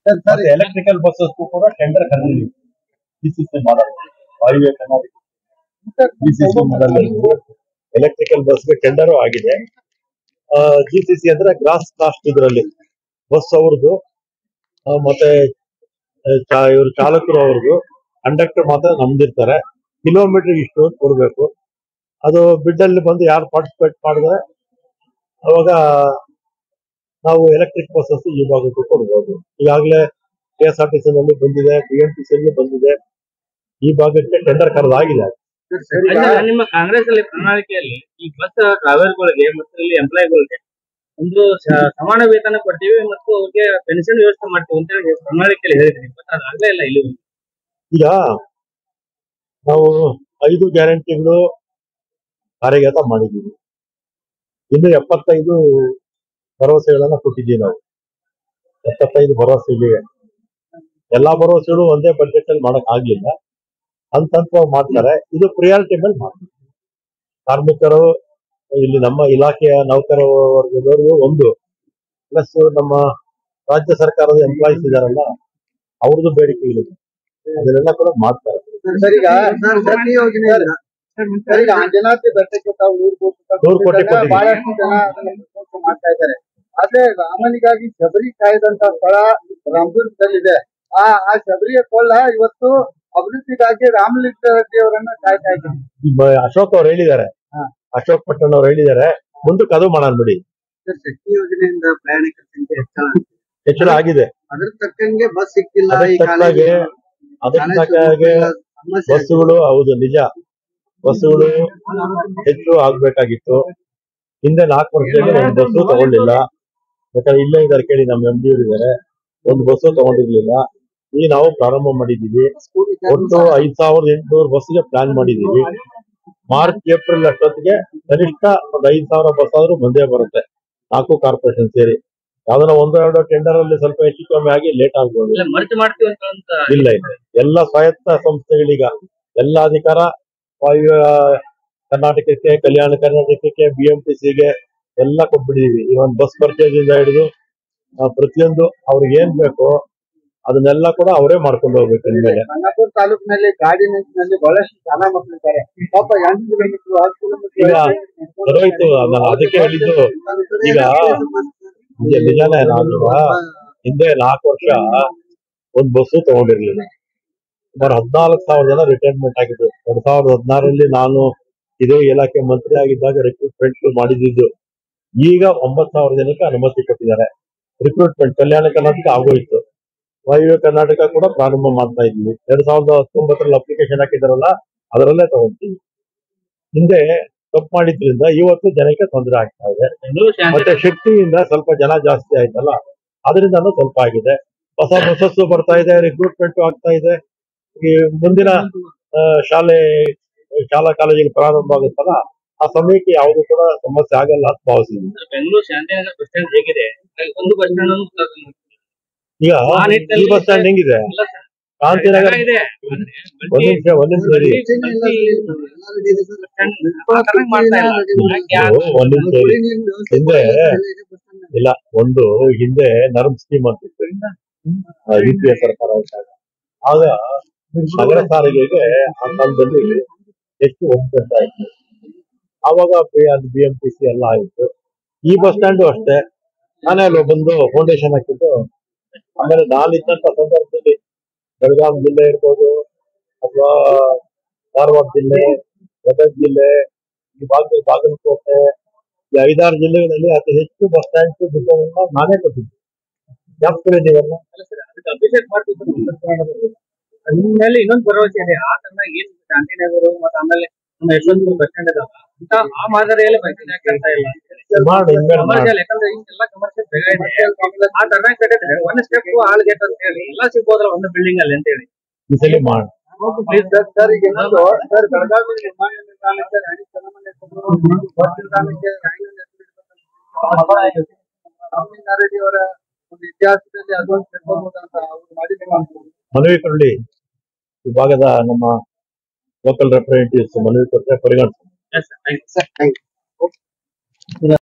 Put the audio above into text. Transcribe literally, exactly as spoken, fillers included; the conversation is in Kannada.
ಎಲೆಕ್ಟ್ರಿಕಲ್ ಬಸ್ಸಸ್ ಕೂಡ ಟೆಂಡರ್ ಕರೆದಿದ್ದೀವಿ. ಜಿಸಿಸಿ ಮಾಡಲ್ ವಾಯುವ್ಯ ಕರ್ನಾಟಕ ಜಿಸಿಸಿ ಮಾಡಲ್ ಎಲೆಕ್ಟ್ರಿಕಲ್ ಬಸ್ಗೆ ಟೆಂಡರ್ ಆಗಿದೆ. ಜಿಸಿಸಿ ಅಂದ್ರೆ ಗ್ರಾಸ್ ಕಾಸ್ಟ್ ಇದರಲ್ಲಿ ಬಸ್ ಅವ್ರದ್ದು ಮತ್ತೆ ಇವ್ರ ಚಾಲಕರು ಅವ್ರದ್ದು, ಕಂಡಕ್ಟರ್ ಮಾತ್ರ ನಮ್ದಿರ್ತಾರೆ. ಕಿಲೋಮೀಟರ್ ಇಷ್ಟು ಅಂತ ಕೊಡ್ಬೇಕು. ಅದು ಬಿಡ್ ಅಲ್ಲಿ ಬಂದು ಯಾರು ಪಾರ್ಟಿಸಿಪೇಟ್ ಮಾಡಿದ್ರೆ ಅವಾಗ ನಾವು ಎಲೆಕ್ಟ್ರಿಕ್ ಬಸ್ಸಸ್ ಈ ಭಾಗಕ್ಕೂ ಕೊಡ್ಬೋದು. ಈಗಾಗಲೇ K S R T C ನಲ್ಲಿ ಬಂದಿದೆ, ಬಿ ಎಂ ಟಿ ಸಿ ಬಂದಿದೆ. ಈ ಭಾಗಕ್ಕೆ ಟೆಂಡರ್ ಕರೆದಾಗಿದೆ. ನಿಮ್ಮ ಕಾಂಗ್ರೆಸ್ ಅಲ್ಲಿ ಪ್ರಣಾಳಿಕೆಯಲ್ಲಿ ಈ ಬಸ್ ಡ್ರೈವರ್ಗಳಿಗೆ ಮತ್ತು ಇಲ್ಲಿ ಎಂಪ್ಲಾಯಿಗಳಿಗೆ ಒಂದು ಸಮಾನ ವೇತನ ಕೊಡ್ತೀವಿ ಮತ್ತು ಅವ್ರಿಗೆ ಪೆನ್ಷನ್ ವ್ಯವಸ್ಥೆ ಮಾಡ್ತೀವಿ ಅಂತ ಹೇಳಿ ಪ್ರಣಾಳಿಕೆಯಲ್ಲಿ ಹೇಳಿದ್ರಿ. ಬಟ್ ಅದಾಗಲೇ ಇಲ್ಲ ಇಲ್ಲಿ. ಈಗ ನಾವು ಐದು ಗ್ಯಾರಂಟಿಗಳು ಕಾರ್ಯಗತ ಮಾಡಿದ್ದೀವಿ. ಇನ್ನು ಎಪ್ಪತ್ತೈದು ಭರವಸೆಗಳನ್ನ ಕೊಟ್ಟಿದ್ದೀವಿ ನಾವು. ಎಪ್ಪತ್ತೈದು ಭರವಸೆ ಇಲ್ಲಿವೆ. ಎಲ್ಲಾ ಭರವಸೆಗಳು ಒಂದೇ ಬಜೆಟ್ ಅಲ್ಲಿ ಮಾಡಕ್ ಆಗ್ಲಿಲ್ಲ. ಹಂತ ಹಂತವಾಗಿ ಮಾಡ್ತಾರೆ. ಇದು ಪ್ರಿಯಾರಿಟಿ ಮೇಲೆ ಮಾಡ್ತಾರೆ. ಕಾರ್ಮಿಕರು ಇಲ್ಲಿ ನಮ್ಮ ಇಲಾಖೆಯ ನೌಕರ ವರ್ಗದವರು ಒಂದು ಪ್ಲಸ್ ನಮ್ಮ ರಾಜ್ಯ ಸರ್ಕಾರದ ಎಂಪ್ಲಾಯೀಸ್ ಇದಾರಲ್ಲ ಅವ್ರದ್ದು ಬೇಡಿಕೆ ಇದೆ. ಅದನ್ನೆಲ್ಲ ಕೂಡ ಮಾಡ್ತಾರೆ. ಅಂಜನಾದ್ರಿ ಬೆಟ್ಟಕ್ಕೆ ತಾವು ನೂರು ಕೋಟಿ ಬಹಳಷ್ಟು ಜನ ಅದನ್ನ ಮಾಡ್ತಾ ಇದ್ದಾರೆ. ಆದ್ರೆ ರಾಮನಿಗಾಗಿ ಶಬರಿ ಕಾಯ್ದಂತ ಸ್ಥಳ ರಾಮದುರ್ಗದಲ್ಲಿದೆ. ಆ ಆ ಶಬರಿಯ ಕೊಳ್ಳ ಇವತ್ತು ಅಭಿವೃದ್ಧಿಗಾಗಿ ರಾಮಲಿಂಗ ರೆಡ್ಡಿ ಅವರನ್ನ ಕಾಯ್ತಾ ಇದ್ದಾರೆ. ಅಶೋಕ್ ಅವ್ರು ಹೇಳಿದ್ದಾರೆ, ಅಶೋಕ್ ಪಟ್ಟಣ್ ಅವ್ರು ಹೇಳಿದ್ದಾರೆ, ಮುಂದಕ್ಕೆ ಅದು ಮಾಡೋಣ ಬಿಡಿ. ಶಕ್ತಿ ಯೋಜನೆಯಿಂದ ಪ್ರಯಾಣಿಕರ ಸಂಖ್ಯೆ ಹೆಚ್ಚಳ ಹೆಚ್ಚಳ ಆಗಿದೆ. ಅದ್ರ ತಕ್ಕಂಗೆ ಬಸ್ ಸಿಕ್ಕಿಲ್ಲ. ಅದ್ರ ತಕ್ಕಾಗೆ ಬಸ್ಸುಗಳು ಹೌದು ನಿಜ, ಬಸ್ಸುಗಳು ಹೆಚ್ಚು ಆಗ್ಬೇಕಾಗಿತ್ತು. ಹಿಂದೆ ನಾಲ್ಕು ವರ್ಷದಲ್ಲಿ ಒಂದು ಬಸ್ಸು ತಗೊಂಡಿಲ್ಲ. ಯಾಕಂದ್ರೆ ಇಲ್ಲೇ ಇದಾರೆ ಕೇಳಿ, ನಮ್ಮ ಎಂ ಡಿ ಇದ್ದಾರೆ, ಒಂದು ಬಸ್ಸು ತಗೊಂಡಿರ್ಲಿಲ್ಲ. ಈಗ ನಾವು ಪ್ರಾರಂಭ ಮಾಡಿದೀವಿ. ಒಟ್ಟು ಐದ್ ಸಾವಿರದ ಎಂಟುನೂರು ಬಸ್ಗೆ ಪ್ಲಾನ್ ಮಾಡಿದೀವಿ. ಮಾರ್ಚ್ ಏಪ್ರಿಲ್ ಅಷ್ಟೊತ್ತಿಗೆ ಕನಿಷ್ಠ ಒಂದು ಐದ್ ಸಾವಿರ ಬಸ್ ಆದ್ರೂ ಬಂದೇ ಬರುತ್ತೆ, ನಾಲ್ಕು ಕಾರ್ಪೊರೇಷನ್ ಸೇರಿ. ಯಾವ್ದನ್ನ ಒಂದೋ ಎರಡೋ ಟೆಂಡರ್ ಅಲ್ಲಿ ಸ್ವಲ್ಪ ಹೆಚ್ಚು ಕಮ್ಮಿ ಆಗಿ ಲೇಟ್ ಆಗ್ಬೋದು. ಇಲ್ಲ ಇಲ್ಲ, ಎಲ್ಲ ಸ್ವಾಯತ್ತ ಸಂಸ್ಥೆಗಳೀಗ ಎಲ್ಲ ಅಧಿಕಾರ ವಾಯುವ್ಯ ಕರ್ನಾಟಕಕ್ಕೆ, ಕಲ್ಯಾಣ ಕರ್ನಾಟಕಕ್ಕೆ, ಬಿ ಎಂ ಟಿ ಸಿಗೆ ಎಲ್ಲ ಕೊಟ್ಬಿಟ್ಟಿದೀವಿ. ಈ ಒಂದು ಬಸ್ ಪರ್ಚೇಸ್ ಇಂದ ಹಿಡಿದು ಪ್ರತಿಯೊಂದು ಅವ್ರಿಗೆ ಏನ್ ಬೇಕೋ ಅದನ್ನೆಲ್ಲ ಕೂಡ ಅವರೇ ಮಾಡ್ಕೊಂಡು ಹೋಗ್ಬೇಕು. ಇನ್ಮೇಲೆ ಖಾನಾಪುರ ತಾಲೂಕಿನಲ್ಲಿ ಗಾಡಿ ನಿಂತಿನಲ್ಲಿ ಬಹಳಷ್ಟು ಜನ ಮಕ್ಕಳಿದ್ದಾರೆ. ಪಾಪ ಈಗ ಬರೋಯ್ತು, ನಾನು ಅದಕ್ಕೆ ಹೇಳಿದ್ದು. ಈಗ ನಿಜಾನೇ, ನಾನು ಹಿಂದೆ ನಾಲ್ಕು ವರ್ಷ ಒಂದ್ ಬಸ್ಸು ತಗೊಂಡಿರ್ಲಿಲ್ಲ. ಸುಮಾರು ಹದಿನಾಲ್ಕು ಸಾವಿರ ಜನ ರಿಟೈರ್ಮೆಂಟ್ ಆಗಿದ್ರು. ಎರಡ್ ಸಾವಿರದ ಹದಿನಾರರಲ್ಲಿ ನಾನು ಇದೇ ಇಲಾಖೆ ಮಂತ್ರಿ ಆಗಿದ್ದಾಗ ರಿಕ್ರೂಟ್ಮೆಂಟ್ ಮಾಡಿದ್ದು. ಈಗ ಒಂಬತ್ ಸಾವಿರ ಜನಕ್ಕೆ ಅನುಮತಿ ಕೊಟ್ಟಿದ್ದಾರೆ. ರಿಕ್ರೂಟ್ಮೆಂಟ್ ಕಲ್ಯಾಣ ಕರ್ನಾಟಕ ಆಗೋಯ್ತು, ವಾಯುವ್ಯ ಕರ್ನಾಟಕ ಕೂಡ ಪ್ರಾರಂಭ ಮಾಡ್ತಾ ಇದ್ವಿ. ಎರಡ್ ಸಾವಿರದ ಹತ್ತೊಂಬತ್ತರಲ್ಲಿ ಅಪ್ಲಿಕೇಶನ್ ಹಾಕಿದಾರಲ್ಲ ಅದರಲ್ಲೇ ತಗೊಂತೀವಿ. ಹಿಂದೆ ತಪ್ಪು ಮಾಡಿದ್ರಿಂದ ಇವತ್ತು ಜನಕ್ಕೆ ತೊಂದರೆ ಆಗ್ತಾ ಇದೆ. ಮತ್ತೆ ಶಕ್ತಿಯಿಂದ ಸ್ವಲ್ಪ ಜನ ಜಾಸ್ತಿ ಆಯ್ತಲ್ಲ, ಅದರಿಂದನೂ ಸ್ವಲ್ಪ ಆಗಿದೆ. ಹೊಸ ಬಸ್ಸಸ್ಸು ಬರ್ತಾ ಇದೆ, ರಿಕ್ರೂಟ್ಮೆಂಟ್ ಆಗ್ತಾ ಇದೆ. ಈ ಮುಂದಿನ ಶಾಲೆ ಶಾಲಾ ಕಾಲೇಜಿಗೆ ಪ್ರಾರಂಭ ಆಗುತ್ತಲ್ಲ, ಆ ಸಮಯಕ್ಕೆ ಯಾವುದು ಕೂಡ ಸಮಸ್ಯೆ ಆಗಲ್ಲ ಅಂತ ಭಾವಿಸಿದ್ವಿ. ಬೆಂಗಳೂರು ಶಾಂತಿನಗರ ಬಸ್ ಸ್ಟ್ಯಾಂಡ್ ಹೇಗಿದೆ, ಒಂದು ಬಸ್ ಸ್ಟ್ಯಾಂಡ್ ಈಗ ಈ ಬಸ್ ಸ್ಟ್ಯಾಂಡ್ ಹೆಂಗಿದೆ, ಶಾಂತಿನಗರ ಒಂದ್ ನಿಮಿಷ ಒಂದ್ ನಿಮಿಷ ಸರಿ ಒಂದ್ ನಿಮಿಷ ಸರಿ ಹಿಂದೆ ಇಲ್ಲ, ಒಂದು ಹಿಂದೆ ನರ್ಮ್ ಸ್ಕೀಮ್ ಅಂತಿತ್ತು ಯು ಪಿ ಎ ಸರ್ಕಾರ ಇದ್ದಾಗ. ಆಗ ನಗರ ಸಾರಿಗೆಗೆ ಆ ಕಾಲದಲ್ಲಿ ಹೆಚ್ಚು ಹೋಗ್ತಾ ಇತ್ತು. ಆವಾಗ ಬಿ ಎಂ ಟಿ ಸಿ ಎಲ್ಲ ಆಯ್ತು. ಈ ಬಸ್ ಸ್ಟ್ಯಾಂಡು ಅಷ್ಟೇ, ನಾನೇ ಅಲ್ವ ಬಂದು ಫೌಂಡೇಶನ್ ಹಾಕಿದ್ದು. ಆಮೇಲೆ ನಾನಿದ್ದಂತ ಸಂದರ್ಭದಲ್ಲಿ ಬೆಳಗಾಂ ಜಿಲ್ಲೆ ಇರ್ಬೋದು ಅಥವಾ ಧಾರವಾಡ ಜಿಲ್ಲೆ, ಗದಗ ಜಿಲ್ಲೆ, ಈ ಭಾಗದಲ್ಲಿ ಬಾಗಲಕೋಟೆ, ಈ ಐದಾರು ಜಿಲ್ಲೆಗಳಲ್ಲಿ ಅತಿ ಹೆಚ್ಚು ಬಸ್ ಸ್ಟ್ಯಾಂಡ್ ಡಿಪೋಗಳನ್ನ ನಾನೇ ಕೊಟ್ಟಿದ್ದೆ. ಯಾಕೆ ನೀವೆಲ್ಲ ಅಭಿಷೇಕ್ ಮಾಡ್ತಿದ್ರು. ನಿಮ್ಮಲ್ಲಿ ಇನ್ನೊಂದು ಭರವಸೆ ಇದೆ, ಆ ತರ ಏನ್ ಶಾಂತಿನಗರ ಮತ್ತೆ ಆಮೇಲೆ ನಮ್ಮ ಯಶವಂತಪುರ ಬಸ್ ಸ್ಟ್ಯಾಂಡ್ ಇದಾವ ಆ ಮಾದರಿಯಲ್ಲಿ ಬಸ್ ಆಗ್ತಾ ಇಲ್ಲ. ಕಮರ್ಷಿಯಲ್, ಯಾಕಂದ್ರೆ ಎಲ್ಲ ಕಮರ್ಷಿಯಲ್ ಜಾಗ ಇದೆ. ಆ ತರ ಕಟ್ಟಿದ್ರೆ ಒಂದ್ ಸ್ಟೆಪ್ ಆಳ್ ಗೇಟ್ ಅಂತ ಹೇಳಿ ಎಲ್ಲ ಸಿಗ್ಬೋದ್ರ ಒಂದು ಬಿಲ್ಡಿಂಗ್ ಅಲ್ಲಿ ಅಂತ ಹೇಳಿ ಈ ಸಲ ಮಾಡಿ. ಸರ್ ಈಗ ಇನ್ನೊಂದು ಸರ್, ಬೆಳಗಾವಿ ವಿಮಾನ ನಿಲ್ದಾಣಕ್ಕೆ ರಾಣಿ ಚೆನ್ನಮ್ಮನೇ ಬಸ್ ನಿಲ್ದಾಣಕ್ಕೆ ರಾಮಲಿಂಗಾರೆಡ್ಡಿ ಅವರ ಒಂದು ಇತಿಹಾಸದಲ್ಲಿ ಅದೊಂದು ತಿಳ್ಕೊಬಹುದಂತ ಅವ್ರು ಮಾಡಿದ ಮನವಿ ಕೊಡ್ಲಿ. ಈ ಭಾಗದ ನಮ್ಮ ಲೋಕಲ್ ರೆಪ್ರೆಸೆಂಟೇಟಿವ್ಸ್ ಮನವಿ ಕೊಟ್ಟರೆ ಪರಿಗಣಿಸ್ತಾರೆ.